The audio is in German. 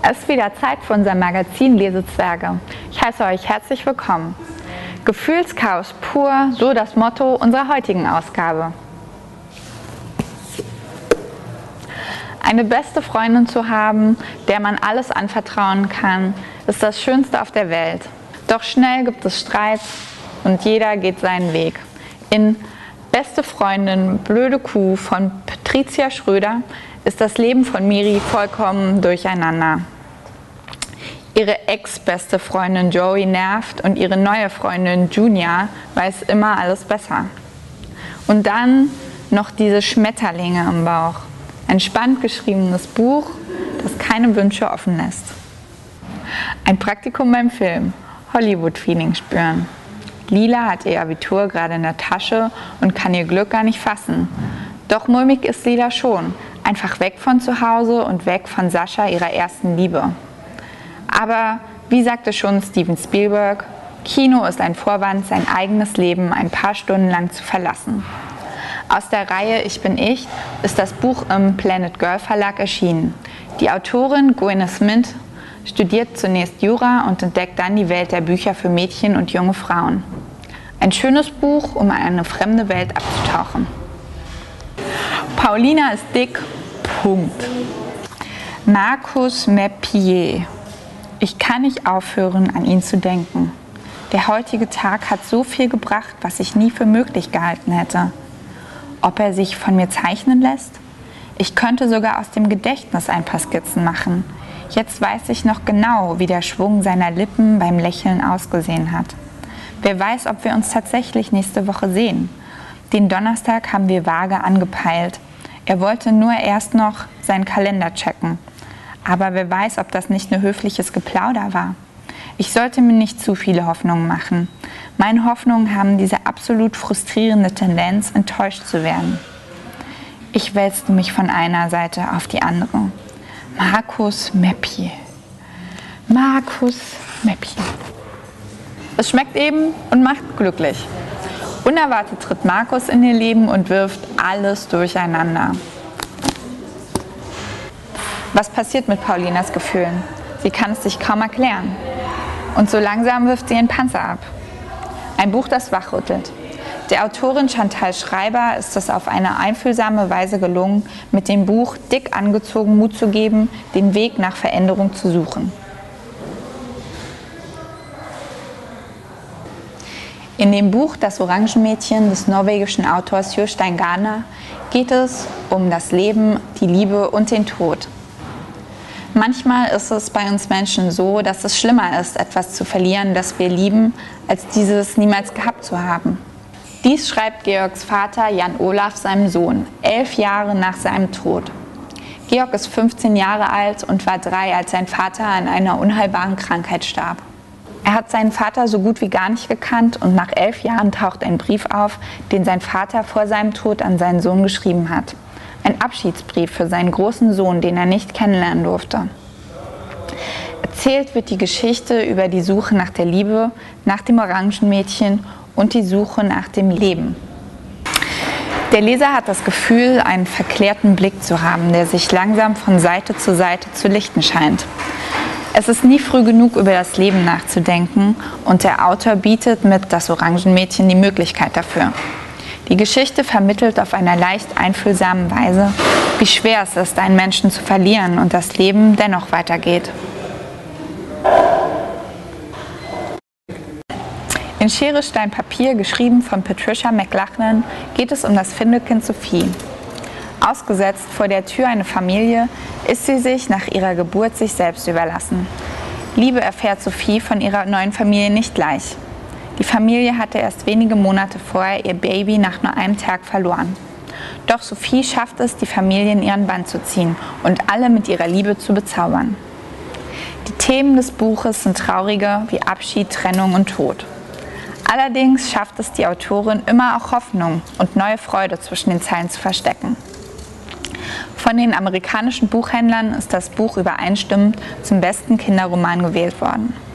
Es ist wieder Zeit für unser Magazin Lesezwerge. Ich heiße euch herzlich willkommen. Gefühlschaos pur, so das Motto unserer heutigen Ausgabe. Eine beste Freundin zu haben, der man alles anvertrauen kann, ist das Schönste auf der Welt. Doch schnell gibt es Streit und jeder geht seinen Weg. In Beste Freundin, blöde Kuh von Patricia Schröder ist das Leben von Miri vollkommen durcheinander. Ihre ex-beste Freundin Joey nervt und ihre neue Freundin Junia weiß immer alles besser. Und dann noch diese Schmetterlinge im Bauch. Ein spannend geschriebenes Buch, das keine Wünsche offen lässt. Ein Praktikum beim Film, Hollywood-Feeling spüren. Lila hat ihr Abitur gerade in der Tasche und kann ihr Glück gar nicht fassen. Doch mulmig ist Lila schon, einfach weg von zu Hause und weg von Sascha, ihrer ersten Liebe. Aber wie sagte schon Steven Spielberg, Kino ist ein Vorwand, sein eigenes Leben ein paar Stunden lang zu verlassen. Aus der Reihe Ich bin ich ist das Buch im Planet Girl Verlag erschienen. Die Autorin Gwyneth Smith studiert zunächst Jura und entdeckt dann die Welt der Bücher für Mädchen und junge Frauen. Ein schönes Buch, um in eine fremde Welt abzutauchen. Paulina ist dick. Punkt. Marcus Meppier. Ich kann nicht aufhören, an ihn zu denken. Der heutige Tag hat so viel gebracht, was ich nie für möglich gehalten hätte. Ob er sich von mir zeichnen lässt? Ich könnte sogar aus dem Gedächtnis ein paar Skizzen machen. Jetzt weiß ich noch genau, wie der Schwung seiner Lippen beim Lächeln ausgesehen hat. Wer weiß, ob wir uns tatsächlich nächste Woche sehen. Den Donnerstag haben wir vage angepeilt. Er wollte nur erst noch seinen Kalender checken. Aber wer weiß, ob das nicht nur höfliches Geplauder war. Ich sollte mir nicht zu viele Hoffnungen machen. Meine Hoffnungen haben diese absolut frustrierende Tendenz, enttäuscht zu werden. Ich wälzte mich von einer Seite auf die andere. Marcus Meppier. Marcus Meppier. Es schmeckt eben und macht glücklich. Unerwartet tritt Marcus in ihr Leben und wirft alles durcheinander. Was passiert mit Paulinas Gefühlen? Sie kann es sich kaum erklären. Und so langsam wirft sie ihren Panzer ab. Ein Buch, das wachrüttelt. Der Autorin Chantal Schreiber ist es auf eine einfühlsame Weise gelungen, mit dem Buch dick angezogen Mut zu geben, den Weg nach Veränderung zu suchen. In dem Buch Das Orangenmädchen des norwegischen Autors Jostein Gaarder geht es um das Leben, die Liebe und den Tod. Manchmal ist es bei uns Menschen so, dass es schlimmer ist, etwas zu verlieren, das wir lieben, als dieses niemals gehabt zu haben. Dies schreibt Georgs Vater Jan Olaf seinem Sohn, 11 Jahre nach seinem Tod. Georg ist 15 Jahre alt und war 3, als sein Vater an einer unheilbaren Krankheit starb. Er hat seinen Vater so gut wie gar nicht gekannt und nach 11 Jahren taucht ein Brief auf, den sein Vater vor seinem Tod an seinen Sohn geschrieben hat. Ein Abschiedsbrief für seinen großen Sohn, den er nicht kennenlernen durfte. Erzählt wird die Geschichte über die Suche nach der Liebe, nach dem Orangenmädchen und die Suche nach dem Leben. Der Leser hat das Gefühl, einen verklärten Blick zu haben, der sich langsam von Seite zu lichten scheint. Es ist nie früh genug, über das Leben nachzudenken und der Autor bietet mit Das Orangenmädchen die Möglichkeit dafür. Die Geschichte vermittelt auf einer leicht einfühlsamen Weise, wie schwer es ist, einen Menschen zu verlieren und das Leben dennoch weitergeht. In Schere, Stein, Papier, geschrieben von Patricia McLachlan, geht es um das Findelkind Sophie. Ausgesetzt vor der Tür eine Familie, ist sie sich nach ihrer Geburt sich selbst überlassen. Liebe erfährt Sophie von ihrer neuen Familie nicht gleich. Die Familie hatte erst wenige Monate vorher ihr Baby nach nur einem Tag verloren. Doch Sophie schafft es, die Familie in ihren Bann zu ziehen und alle mit ihrer Liebe zu bezaubern. Die Themen des Buches sind traurige wie Abschied, Trennung und Tod. Allerdings schafft es die Autorin immer auch Hoffnung und neue Freude zwischen den Zeilen zu verstecken. Von den amerikanischen Buchhändlern ist das Buch übereinstimmend zum besten Kinderroman gewählt worden.